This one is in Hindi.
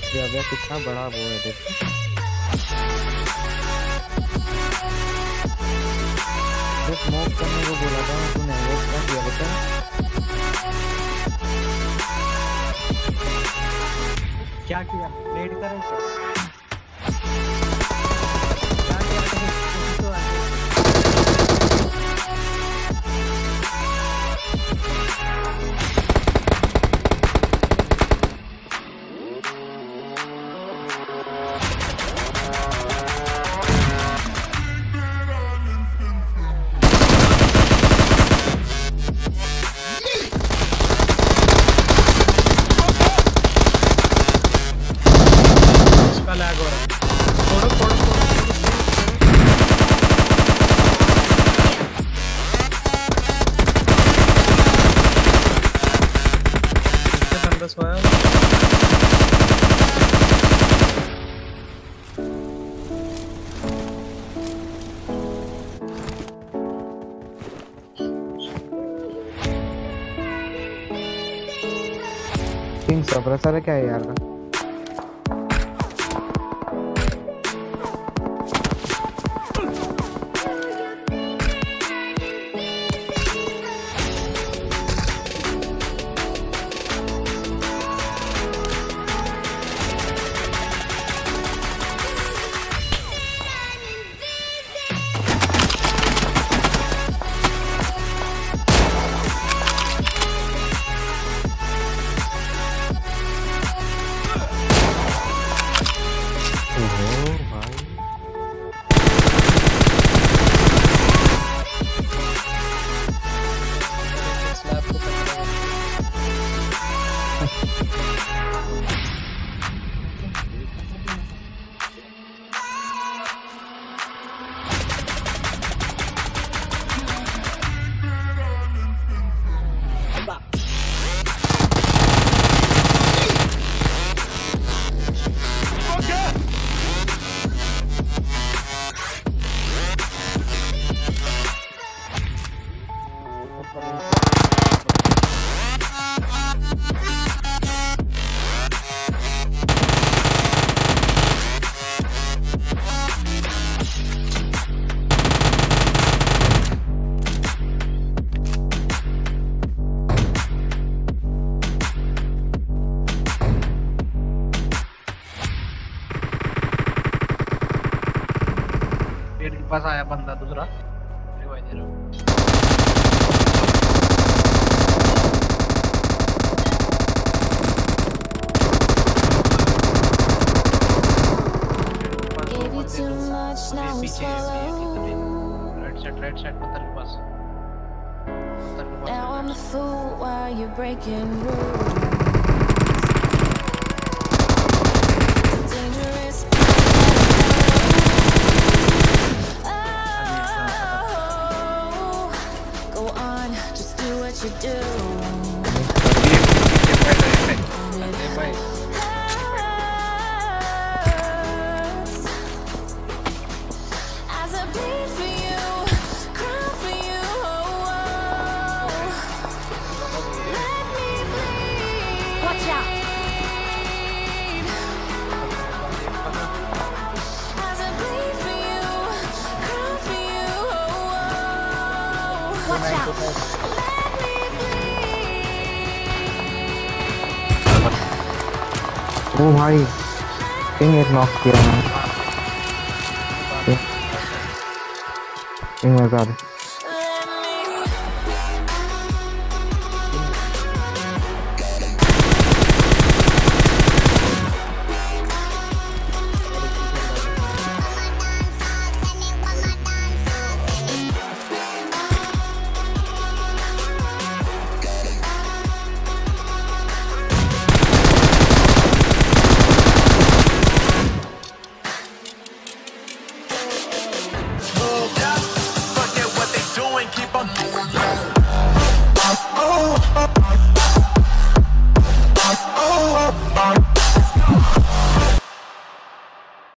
ये अबे कितना बड़ा वो है देख। स्मोक करने को बोला था तूने, वो क्या किया बता। क्या किया? लेट करें क्या? किंग सप्रेसर है क्या है यार का? पास आया बंदा दूसरा रिवाइव दे रहा हूं। राइट साइड पत्थर के पास। Now I'm the fool while you're breaking rules. Dangerous. Oh, go on, just do what you do. As I bleed for you, cry for you. Let me bleed. Watch out. As I bleed for you, cry for you. Watch out. Let me bleed. ओ भाई किंग एक नॉक किया है। किंग मजा आ रहा है।